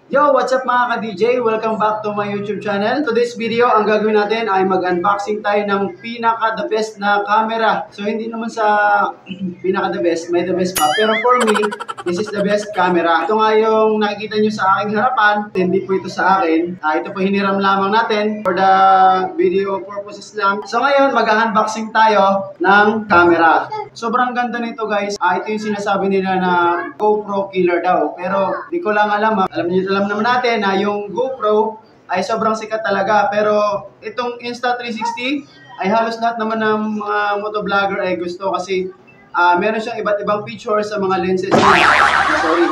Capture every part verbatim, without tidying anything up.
Yo, what's up mga ka-D J? Welcome back to my YouTube channel. Today's video, ang gagawin natin ay mag-unboxing tayo ng pinaka-the best na camera. So, hindi naman sa pinaka-the best, may the best pa. Pero for me, this is the best camera. Ito nga yung nakikita nyo sa aking harapan. Hindi po ito sa akin. Uh, ito po hiniram lamang natin for the video purposes lang. So, ngayon, mag-unboxing tayo ng camera. Sobrang ganda nito guys. Uh, ito yung sinasabi nila na GoPro killer daw. Pero, di ko lang alam. Ha? Alam niyo alam naman natin na yung GoPro ay sobrang sikat talaga. Pero itong Insta three sixty ay halos lahat naman ng mga motovlogger ay gusto kasi uh, meron siyang iba't ibang features sa mga lenses niya. Sorry.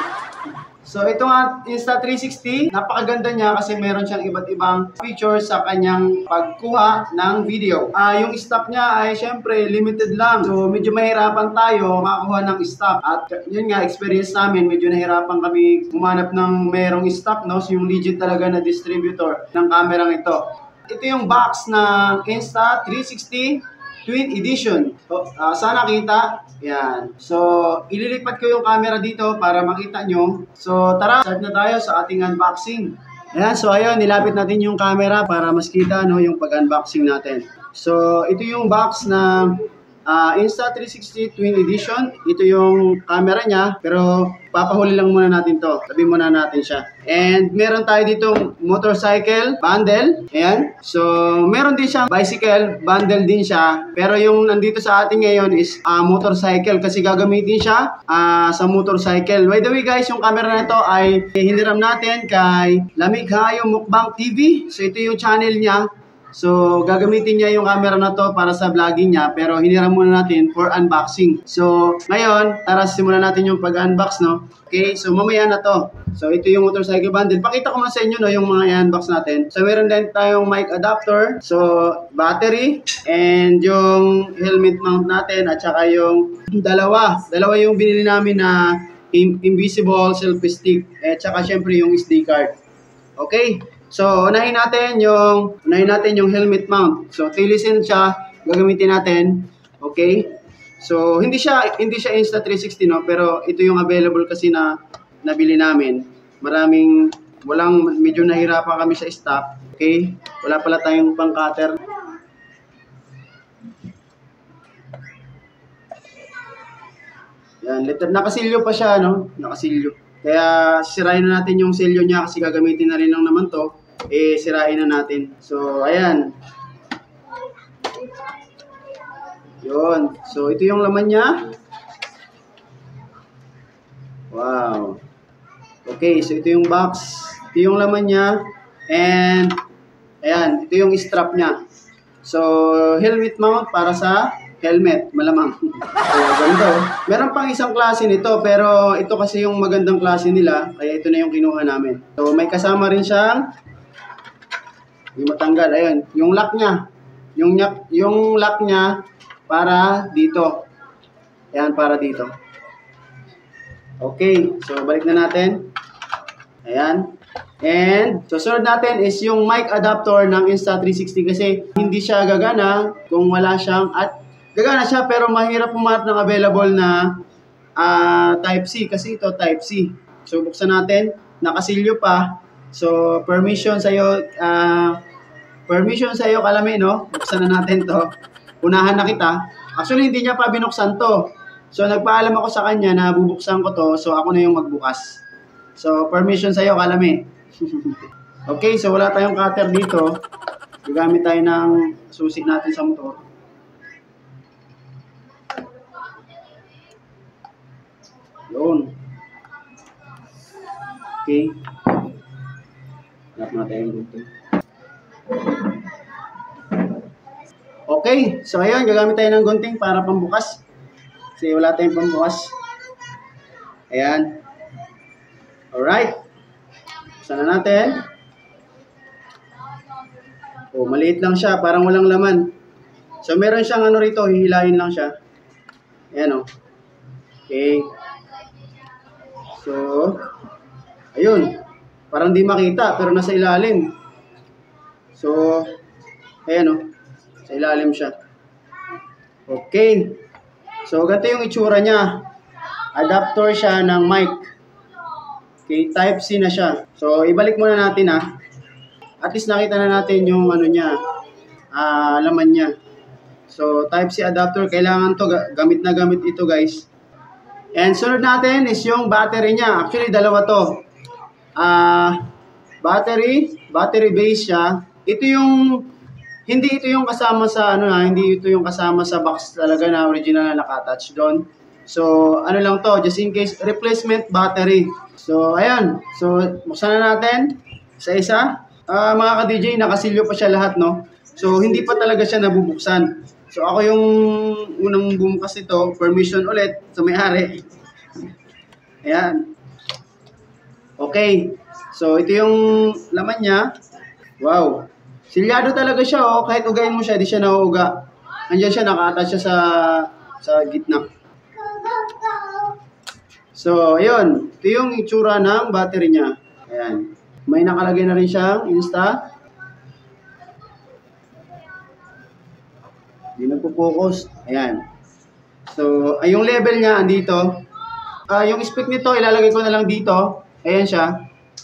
So ito nga Insta three sixty, napakaganda niya kasi meron siyang iba't ibang features sa kanyang pagkuha ng video. Uh, yung stock niya ay syempre limited lang. So medyo mahirapan tayo makakuha ng stock. At yun nga, experience namin, medyo nahirapan kami humanap ng merong stock, no? So yung legit talaga na distributor ng kamerang ito. Ito yung box ng Insta three sixty Twin Edition. So, uh, sana kita. Yan. So, ililipat ko yung camera dito para makita nyo. So, tara, start na tayo sa ating unboxing. Ayan, so ayun, nilapit natin yung camera para mas kita no, yung pag-unboxing natin. So, ito yung box na uh, Insta three sixty Twin Edition. Ito yung camera niya, pero papahuli lang muna natin to. Tabi muna natin siya. And meron tayo ditong motorcycle bundle. Ayan. So, meron din siyang bicycle bundle din siya. Pero yung nandito sa atin ngayon is uh, motorcycle kasi gagamitin siya uh, sa motorcycle. By the way guys, yung camera na ito ay hiniram natin kay Lamig Hayo Mukbang T V. So, ito yung channel niya. So, gagamitin niya yung camera na to para sa vlogging niya, pero hiniram muna natin for unboxing. So, ngayon, tara simulan natin yung pag-unbox, no? Okay, so mamaya na to. So, ito yung motorcycle bundle. Pakita ko muna sa inyo, no, yung mga i-unbox natin. So, meron din tayong mic adapter, so, battery, and yung helmet mount natin, at saka yung dalawa. Dalawa yung binili namin na invisible selfie stick, at saka syempre yung S D card. Okay? So, unahin natin yung unahin natin yung helmet mount. So, tilisin siya, gagamitin natin. Okay? So, hindi siya hindi siya Insta three sixty no, pero ito yung available kasi na nabili namin. Maraming walang medyo nahirapan kami sa stock. Okay? Wala pala tayong pang-cutter. Yan, letter nakasilyo pa siya no, nakasilyo. Kaya sirain na natin yung selyo niya kasi gagamitin na rin lang naman to. Eh, sirain na natin. So, ayan. Yun. So, ito yung laman niya. Wow. Okay, so ito yung box. Ito yung laman niya. And, ayan, ito yung strap niya. So, helmet mount para sa helmet, malamang. So, ganda. Meron pang isang klase nito, pero ito kasi yung magandang klase nila, kaya ito na yung kinuha namin. So, may kasama rin siyang yung matanggal, ayun, yung lock niya. Yung, yung lock niya para dito. Ayan, para dito. Okay, so balik na natin. Ayan. And, susunod natin is yung mic adapter ng Insta three sixty kasi hindi siya gagana kung wala siyang, at gagana siya pero mahirap pumanap ng available na uh, Type C kasi ito Type C. So, buksan natin. Nakasilyo pa. So, permission sa'yo, uh, permission sa'yo, Kalami, no? Buksan na natin to. Unahan na kita. Actually, hindi niya pa binuksan to. So, nagpaalam ako sa kanya na bubuksan ko to. So, ako na yung magbukas. So, permission sa'yo, Kalami. Okay, so wala tayong cutter dito. Gagamit tayo ng susi natin sa motor. Yun. Okay. Hanap natin dito. Okay, so ayan, gagamit tayo ng gunting para pambukas. Kasi wala tayong pambukas. Ayan. Alright. Buksan na natin. Oh, maliit lang siya, parang walang laman. So meron siyang ano rito, hihilahin lang siya. Ayan oh. Okay. So, ayun. Parang di makita, pero nasa ilalim. So, ayan o. Sa ilalim siya. Okay. So, ganito yung itsura niya. Adapter siya ng mic. Okay, type C na siya. So, ibalik muna natin ha. At least nakita na natin yung ano niya, uh, laman niya. So, type C adapter, kailangan to, gamit na gamit ito guys. And sunod natin is yung battery niya. Actually, dalawa to. Uh, battery, battery base siya. Ito yung, hindi ito yung kasama sa, ano na, hindi ito yung kasama sa box talaga na original na nakatouch doon. So, ano lang to, just in case, replacement battery. So, ayan. So, buksan na natin sa isa. Uh, mga ka-D J, nakasilyo pa siya lahat, no? So, hindi pa talaga siya nabubuksan. So, ako yung unang bumukas nito. Permission ulit sa may-ari. Ayan. Okay. So, ito yung laman niya. Wow. Silyado talaga siya, oh. Kahit ugayin mo siya, di siya nauuga. Andiyan siya, naka-attach siya sa, sa gitna. So, ayun. Ito yung itsura ng battery niya. Ayan. May nakalagay na rin siyang Insta. Hindi nagpo-focus. Ayan. So, ay yung level niya andito. Uh, yung spec nito, ilalagay ko na lang dito. Ayan siya.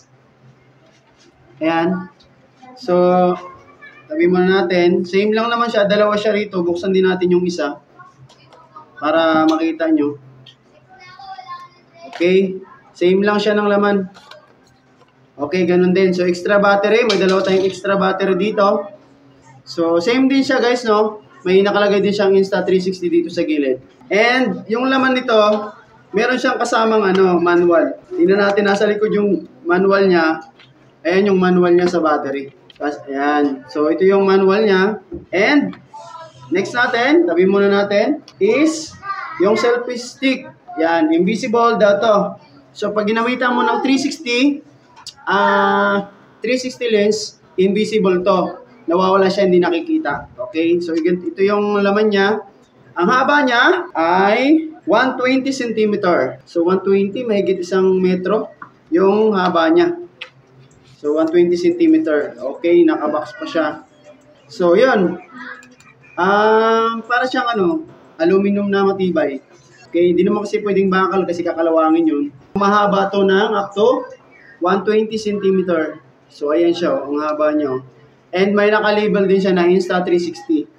Ayan. So, tabi muna natin. Same lang naman siya. Dalawa siya rito. Buksan din natin yung isa. Para makita nyo. Okay. Same lang siya ng laman. Okay, ganun din. So, extra battery. May dalawa tayong extra battery dito. So, same din siya guys, no? May nakalagay din siyang Insta three sixty dito sa gilid. And, yung laman nito, meron siyang kasamang ano, manual. Tingnan natin, nasa likod yung manual niya. Ayan yung manual niya sa battery. Tapos, ayan. So, ito yung manual niya. And, next natin, tabi muna natin, is yung selfie stick. Yan, invisible daw to. So, pag ginamitan mo ng three sixty, ah, uh, three sixty lens, invisible to. Nawawala siya, hindi nakikita. Okay? So, ito yung laman niya. Ang haba niya ay one twenty centimeter. So, one twenty, mahigit isang metro yung haba niya. So, one twenty centimeter. Okay, nakabox pa siya. So, yun. Um, para siyang ano, aluminum na matibay. Okay, hindi naman kasi pwedeng bakal kasi kakalawangin yun. Mahaba to ng up to one twenty centimeter. So, ayan siya, ang haba niya. And may naka-label din siya na Insta three sixty.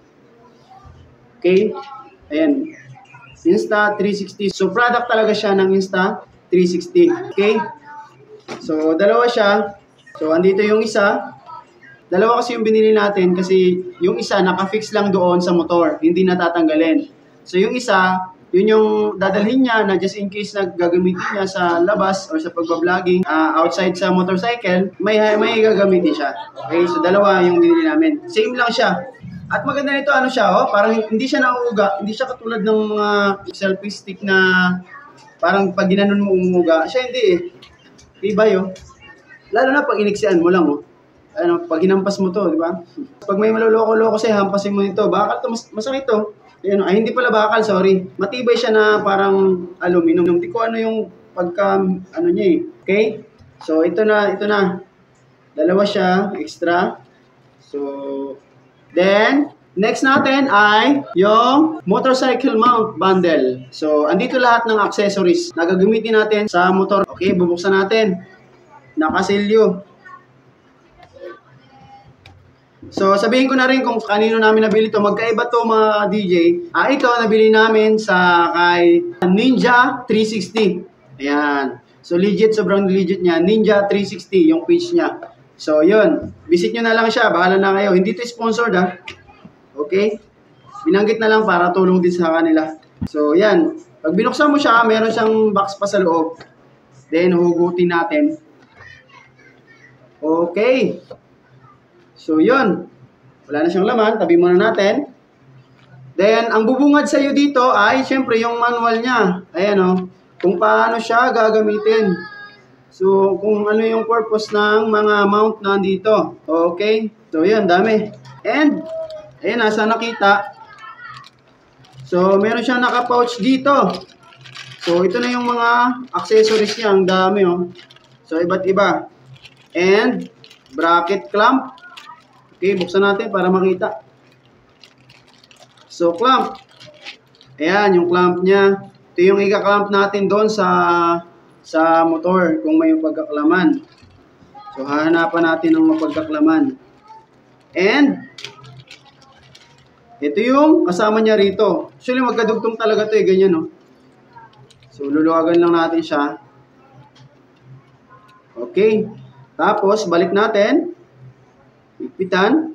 Okay, ayan. Insta three sixty. So, product talaga siya ng Insta three sixty. Okay, so, dalawa siya. So, andito yung isa. Dalawa kasi yung binili natin kasi yung isa naka-fix lang doon sa motor. Hindi natatanggalin. So, yung isa, yun yung dadalhin niya na just in case na gagamitin niya sa labas or sa pagbabloging uh, outside sa motorcycle, may, may gagamitin siya. Okay, so dalawa yung binili namin. Same lang siya. At maganda nito, ano siya, oh, parang hindi siya nauuga. Hindi siya katulad ng mga uh, selfie stick na parang pag ginanon mo umuuga. Siya hindi eh. Ibay, oh. Lalo na pag iniksian mo lang, oh. Ano, pag hinampas mo to, di ba? Pag may maluloko-loko sa'yo, hampasin mo nito. Bakal to, mas masakit to. Ayun, ay, hindi pala bakal, sorry. Matibay siya na parang aluminum. Hindi ko ano yung pagka, ano niya eh. Okay? So, ito na, ito na. Dalawa siya, extra. So, then, next natin ay yung motorcycle mount bundle. So, andito lahat ng accessories na gagamitin natin sa motor. Okay, bubuksan natin. Nakasilyo. So, sabihin ko na rin kung kanino namin nabili to. Magkaiba to mga D J. Ah, ito, nabili namin sa kay Ninja three sixty. Ayan. So, legit, sobrang legit niya. Ninja three sixty, yung page niya. So, yun. Visit nyo na lang siya. Bahala na kayo. Hindi to sponsored, ha. Okay? Binanggit na lang para tulong din sa kanila. So, yan. Pag binuksan mo siya, meron siyang box pa sa loob. Then, hugutin natin. Okay. So, yun. Wala na siyang laman. Tabi muna natin. Then, ang bubungad sa iyo dito ay, syempre, yung manual niya. Ayan, o. Kung paano siya gagamitin. So, kung ano yung purpose ng mga mount na dito. Okay. So, yun. Dami. And, ayan, nasa nakita. So, meron siyang naka-pouch dito. So, ito na yung mga accessories niya. Ang dami, o. So, iba't iba. And, bracket clamp. Okay, buksan natin para makita. So, clamp. Ayan, yung clamp niya. Ito yung ika-clamp natin doon sa sa motor kung may mapagkaklaman. So, hahanapan natin ng mapagkaklaman. And, ito yung kasama niya rito. Actually, magkadugtong talaga to eh, ganyan no. So, luluwagan lang natin siya. Okay. Tapos, balik natin. Higpitan.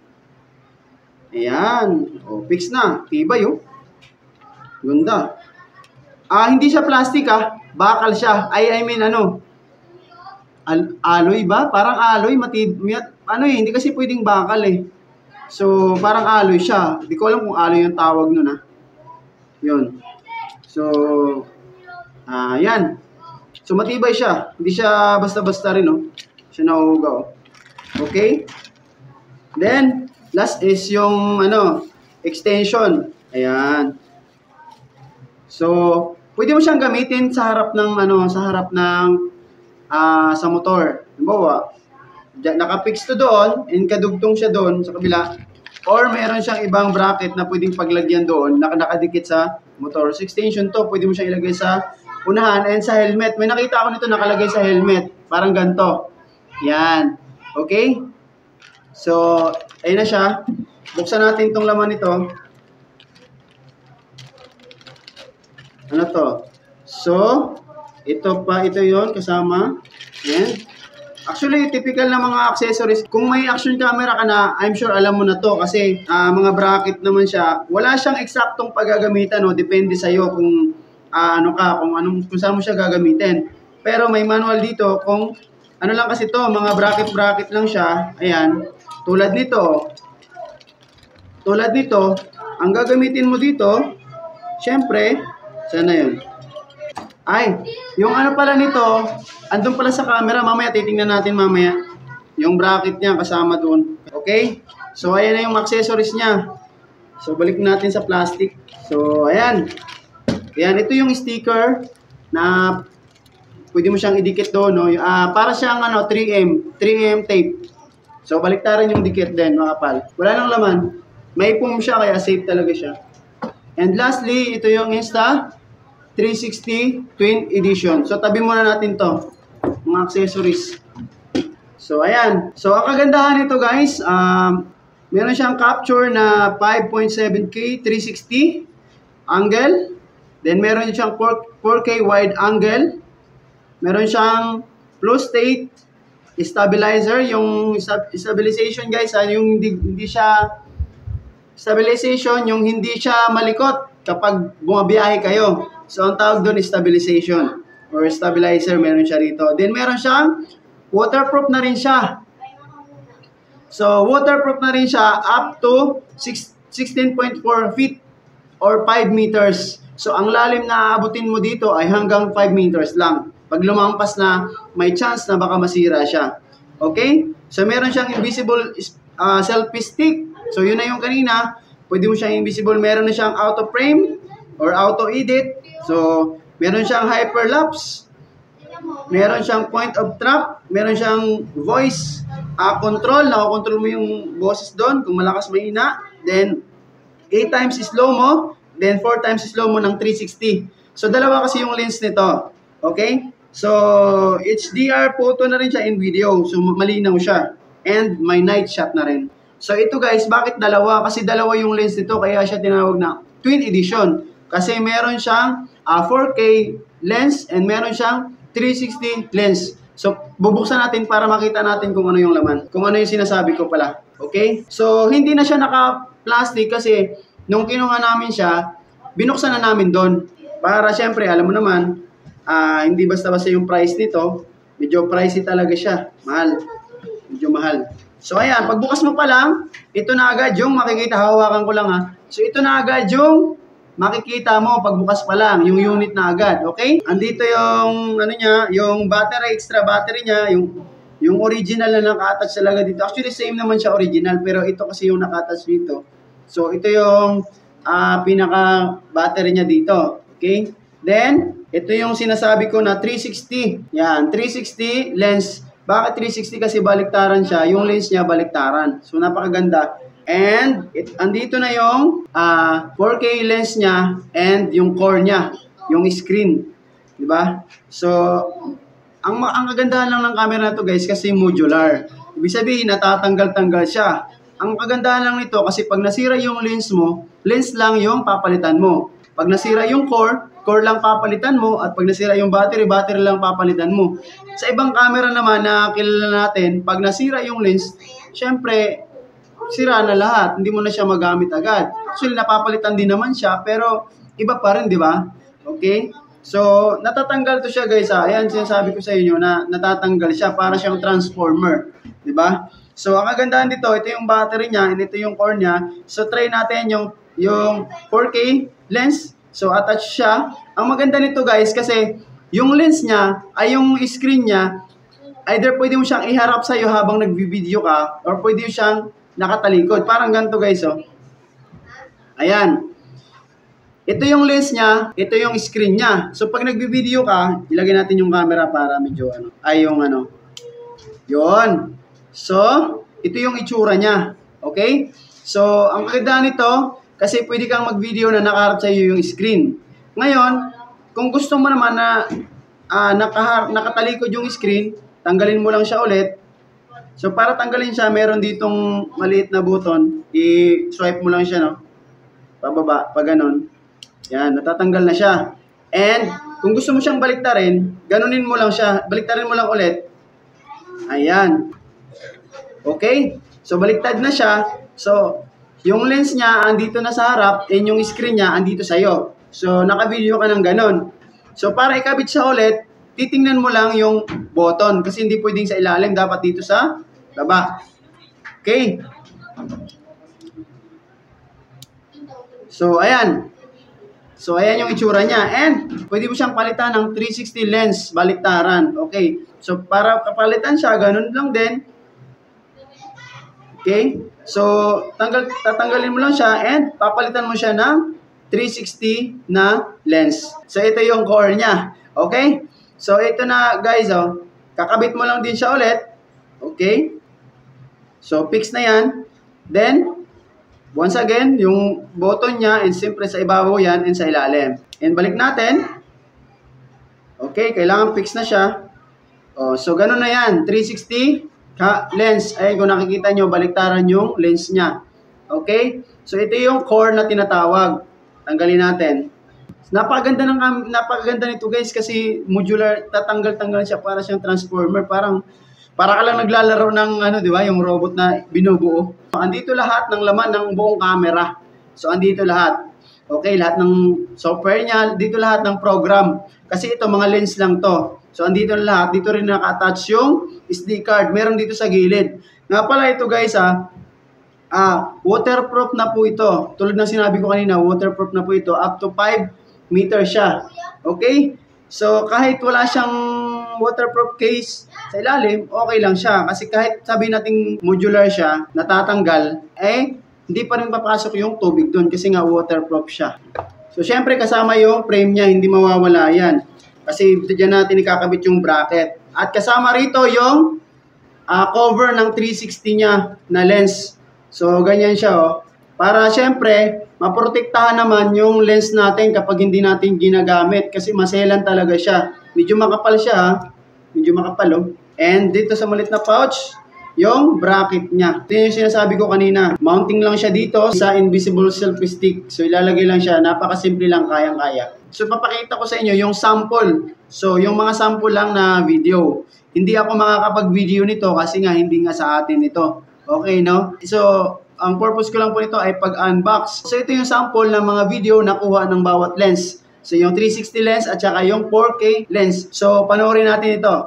Ayan. O, fix na. Tibay oh. Ganda. Ah, hindi siya plastic ah. Bakal siya. I, I mean ano. Al alloy ba? Parang alloy. Matib ano eh, hindi kasi pwedeng bakal eh. So, parang alloy siya. Hindi ko alam kung alloy yung tawag nun ah. Yun. So, ah, yan. So, matibay siya. Hindi siya basta-basta rin, no? Siya nauugaw. Okay? Then, last is yung, ano, extension. Ayan. So, pwede mo siyang gamitin sa harap ng, ano, sa harap ng, ah, sa motor. Halimbawa, nakapix to doon, and kadugtong siya doon sa kabila. Or meron siyang ibang bracket na pwedeng paglagyan doon, na nakadikit sa motor. So, extension to, pwede mo siyang ilagay sa unahan and sa helmet. May nakita ako nito nakalagay sa helmet. Parang ganito. Yan. Okay? So, ayun na siya. Buksan natin itong laman nito. Ano to? So, ito pa, ito yon kasama. Yan. Actually, typical na mga accessories. Kung may action camera ka na, I'm sure alam mo na to kasi uh, mga bracket naman siya. Wala siyang eksaktong paggagamitan, no? Depende sa'yo kung uh, ano ka, kung, anong, kung saan mo siya gagamitin. Pero may manual dito kung ano lang kasi to, mga bracket-bracket lang siya. Ayan. Tulad nito. Tulad nito, ang gagamitin mo dito, syempre, sana yun. Ay, yung ano pala nito, andun pala sa camera, mamaya titingnan natin mamaya. Yung bracket niya kasama doon. Okay? So, ayan na yung accessories niya. So, balik natin sa plastic. So, ayan. Ayan, ito yung sticker na pwede mo siyang idikit doon. No? Uh, para siyang ano, three M. three M tape. So, baliktaran yung dikit din, mga kapal. Wala nang laman. May foam siya, kaya safe talaga siya. And lastly, ito yung Insta three sixty Twin Edition. So, tabi muna natin to, mga accessories. So, ayan. So, ang kagandahan nito guys, um, meron siyang capture na five point seven K three sixty angle. Then, meron siyang four K wide angle. Meron siyang flow state stabilizer. Yung stabilization guys, yung hindi, hindi siya stabilization, yung hindi siya malikot kapag bumabiyahe kayo. So, ang tawag doon is stabilization or stabilizer, meron siya rito. Then, meron siyang waterproof na rin siya. So, waterproof na rin siya up to sixteen point four feet or five meters. So, ang lalim na aabutin mo dito ay hanggang five meters lang. Pag lumampas na, may chance na baka masira siya. Okay? So, meron siyang invisible uh, selfie stick. So, yun na yung kanina. Pwede mo siyang invisible. Meron na siyang auto frame or auto edit. So, meron siyang hyperlapse. Meron siyang point of trap. Meron siyang voice uh, control. Nakakontrol mo yung boses doon kung malakas mahina. Then, eight times slow-mo. Then, four times slow-mo ng three sixty. So, dalawa kasi yung lens nito. Okay? So, H D R photo na rin siya in video. So, malinaw siya. And may night shot na rin. So, ito guys, bakit dalawa? Kasi dalawa yung lens nito, kaya siya tinawag na Twin Edition. Kasi meron siyang uh, four K lens and meron siyang three sixty lens. So, bubuksan natin para makita natin kung ano yung laman. Kung ano yung sinasabi ko pala. Okay? So, hindi na siya naka-plastic kasi nung kinuha namin siya, binuksan na namin doon. Para syempre, alam mo naman, uh, hindi basta-basta yung price nito. Medyo pricey talaga siya. Mahal. Medyo mahal. So, ayan. Pagbukas mo pa lang, ito na agad yung makikita. Hawakan ko lang ha. So, ito na agad yung makikita mo pagbukas pa lang, yung unit na agad, okay? Andito yung, ano niya, yung battery, extra battery niya, yung, yung original na naka-attach talaga dito. Actually, same naman siya original, pero ito kasi yung naka-attach dito. So, ito yung uh, pinaka-battery niya dito, okay? Then, ito yung sinasabi ko na three sixty. Yan, three sixty lens. Bakit three sixty? Kasi baliktaran siya. Yung lens niya baliktaran. So, napakaganda. And, it, andito na yung uh, four K lens niya and yung core niya, yung screen. Di ba? So, ang, ang kagandahan lang ng camera na to guys kasi modular. Ibig sabihin, natatanggal-tanggal siya. Ang kagandahan lang nito kasi pag nasira yung lens mo, lens lang yung papalitan mo. Pag nasira yung core, core lang papalitan mo. At pag nasira yung battery, battery lang papalitan mo. Sa ibang camera naman na kilala natin, pag nasira yung lens, syempre, sira na lahat. Hindi mo na siya magamit agad. Actually, napapalitan din naman siya, pero iba pa rin, di ba? Okay? So, natatanggal to siya guys. Ha? Ayan, sinasabi ko sa inyo na natatanggal siya para siyang transformer. Di ba? So, ang kagandahan dito, ito yung battery niya, and ito yung core niya. So, try natin yung, yung four K lens. So, attach siya. Ang maganda nito guys, kasi yung lens niya, ay yung screen niya, either pwede mo siyang iharap sa'yo habang nag-video ka, or pwede mo siyang nakatalikod. Parang ganito guys, oh. Ayan. Ito yung lens niya, ito yung screen niya. So, pag nagbi-video ka, ilagay natin yung camera para medyo ano, ay yung ano. Yun. So, ito yung itsura niya. Okay? So, ang kagandahan nito, kasi pwede kang mag-video na nakaharap sa iyo yung screen. Ngayon, kung gusto mo naman na uh, naka, nakatalikod yung screen, tanggalin mo lang siya ulit. So, para tanggalin siya, meron ditong maliit na button. I-swipe mo lang siya, no? Pababa, pa ganun. Yan, natatanggal na siya. And, kung gusto mo siyang baliktarin, ganunin mo lang siya. Baliktarin mo lang ulit. Ayan. Okay? So, baliktad na siya. So, yung lens niya, andito na sa harap, and yung screen niya, andito sa'yo. So, naka-video ka ng ganun. So, para ikabit siya ulit, titingnan mo lang yung button. Kasi hindi pwedeng sa ilalim, dapat dito sa baba. Okay? So, ayan. So, ayan yung itsura niya. And, pwede mo siyang palitan ng three sixty lens, baliktaran. Okay. So, para kapalitan siya, ganun lang din. Okay. So, tanggal, tatanggalin mo lang siya and papalitan mo siya ng three sixty na lens. So, ito yung core niya. Okay. So, ito na guys, oh. Kakabit mo lang din siya ulit. Okay. So, fix na yan. Then, once again, yung button niya, and siyempre sa ibabaw yan, and sa ilalim. And balik natin. Okay, kailangan fix na siya. Oh, so, ganun na yan. three sixty ka lens. Ay, kung nakikita nyo, baliktaran yung lens niya. Okay? So, ito yung core na tinatawag. Tanggalin natin. Napakaganda, ng, napakaganda nito guys kasi modular, tatanggal-tanggal siya para siyang transformer. Parang Para ka lang naglalaro ng ano, di ba, yung robot na binubuo. Andito lahat ng laman ng buong camera. So andito lahat. Okay, lahat ng software niya, dito lahat ng program. Kasi ito mga lens lang to. So andito na lahat, dito rin naka-attach yung S D card. Meron dito sa gilid. Nga pala ito guys ah, ah, waterproof na po ito. Tulad ng sinabi ko kanina, waterproof na po ito. Up to five meters siya. Okay? So kahit wala siyang waterproof case sa ilalim, okay lang siya. Kasi kahit sabihin nating modular siya, natatanggal, eh, hindi pa rin papasok yung tubig doon kasi nga waterproof siya. So, syempre kasama yung frame niya, hindi mawawala yan. Kasi dyan natin ikakabit yung bracket. At kasama rito yung uh, cover ng three sixty niya na lens. So, ganyan siya, oh. Para syempre, maprotektahan naman yung lens natin kapag hindi natin ginagamit kasi maselan talaga siya. Medyo makapal siya, ha? Medyo makapal, oh. And dito sa malit na pouch, yung bracket niya. Ito yung sinasabi ko kanina. Mounting lang siya dito sa invisible selfie stick. So, ilalagay lang siya. Napakasimple lang, kayang-kaya. So, papakita ko sa inyo yung sample. So, yung mga sample lang na video. Hindi ako makakapag-video nito kasi nga hindi nga sa atin ito. Okay, no? So, ang purpose ko lang po nito ay pag-unbox. So, ito yung sample ng mga video na kuha ng bawat lens. So, yung three sixty lens at saka yung four K lens. So, panoorin natin ito.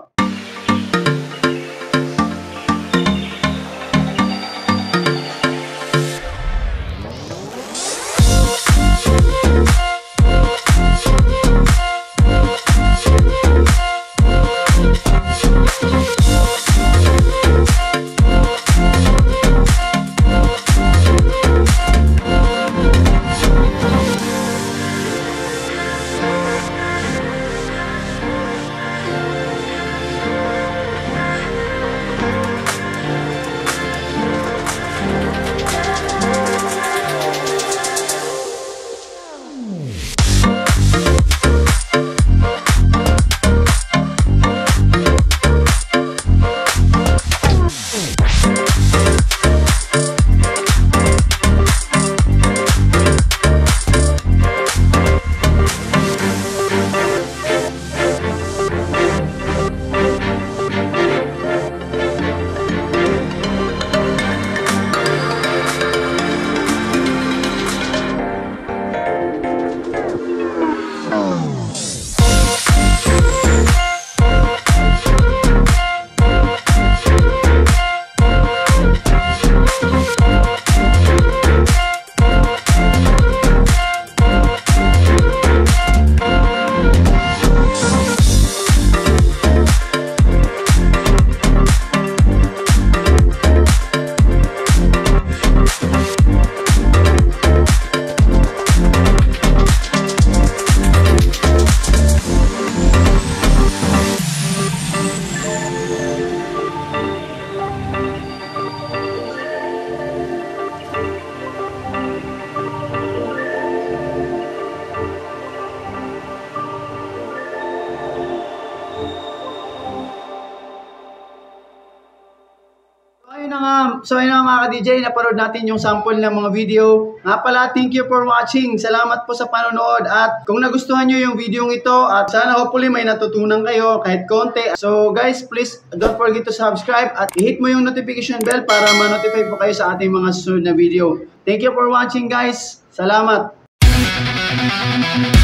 na nga, so ayun na nga mga ka-D J, napanood natin yung sample ng mga video. Nga pala, thank you for watching. Salamat po sa panonood. At kung nagustuhan nyo yung video ito, at sana hopefully may natutunan kayo kahit konti. So guys, please don't forget to subscribe at i-hit mo yung notification bell para ma-notify po kayo sa ating mga susunod na video. Thank you for watching guys. Salamat.